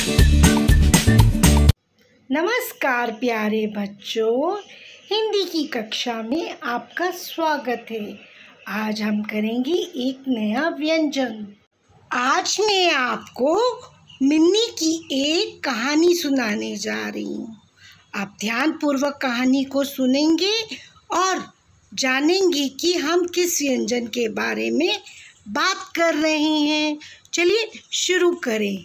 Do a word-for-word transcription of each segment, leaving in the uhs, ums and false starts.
नमस्कार प्यारे बच्चों, हिंदी की कक्षा में आपका स्वागत है। आज हम करेंगे एक नया व्यंजन। आज मैं आपको मिन्नी की एक कहानी सुनाने जा रही हूँ। आप ध्यानपूर्वक कहानी को सुनेंगे और जानेंगे कि हम किस व्यंजन के बारे में बात कर रहे हैं। चलिए शुरू करें।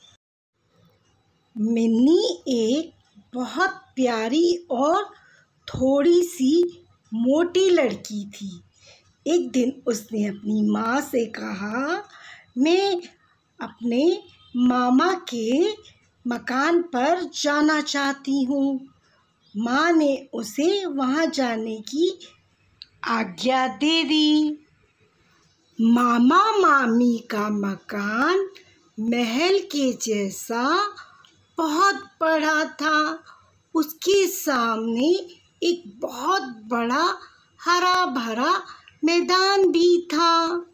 मिन्नी एक बहुत प्यारी और थोड़ी सी मोटी लड़की थी। एक दिन उसने अपनी माँ से कहा, मैं अपने मामा के मकान पर जाना चाहती हूँ। माँ ने उसे वहाँ जाने की आज्ञा दे दी। मामा मामी का मकान महल के जैसा बहुत बड़ा था। उसके सामने एक बहुत बड़ा हरा भरा मैदान भी था।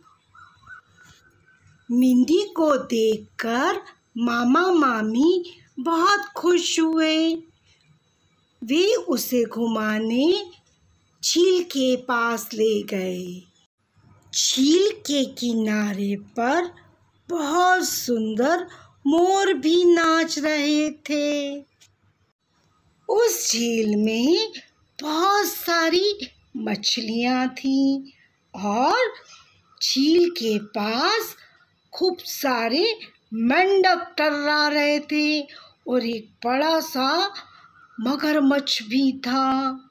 मिन्नी को देखकर मामा मामी बहुत खुश हुए। वे उसे घुमाने झील के पास ले गए। झील के किनारे पर बहुत सुंदर मोर भी नाच रहे थे। उस झील में बहुत सारी मछलियाँ थीं और झील के पास खूब सारे मेंढक टर्रा रहे थे और एक बड़ा सा मगरमच्छ भी था।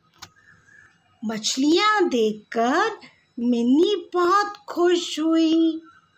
मछलियाँ देखकर मिन्नी बहुत खुश हुई।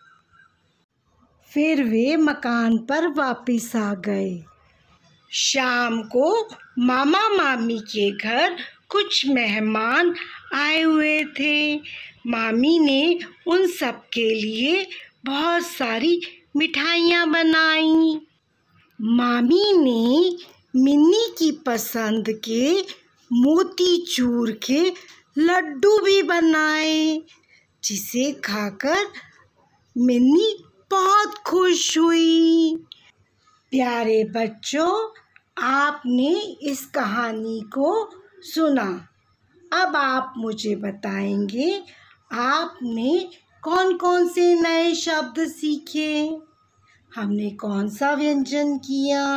फिर वे मकान पर वापस आ गए। शाम को मामा मामी के घर कुछ मेहमान आए हुए थे। मामी ने उन सब के लिए बहुत सारी मिठाइयाँ बनाई। मामी ने मिन्नी की पसंद के मोतीचूर के लड्डू भी बनाए, जिसे खाकर मिन्नी बहुत खुश हुई। प्यारे बच्चों, आपने इस कहानी को सुना। अब आप मुझे बताएंगे, आपने कौन कौन से नए शब्द सीखे। हमने कौन सा व्यंजन किया।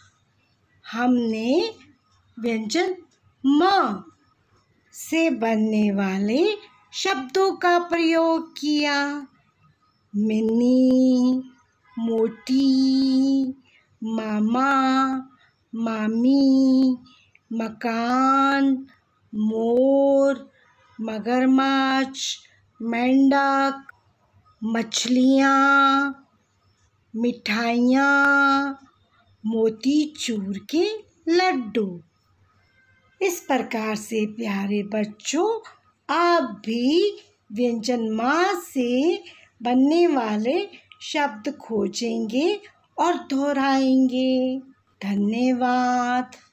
हमने व्यंजन म से बनने वाले शब्दों का प्रयोग किया। मिन्नी, मोटी, मामा, मामी, मकान, मोर, मगरमच्छ, मेंढक, मछलियाँ, मिठाइयाँ, मोतीचूर के लड्डू। इस प्रकार से प्यारे बच्चों, आप भी व्यंजन माँ से बनने वाले शब्द खोजेंगे और दोहराएंगे। धन्यवाद।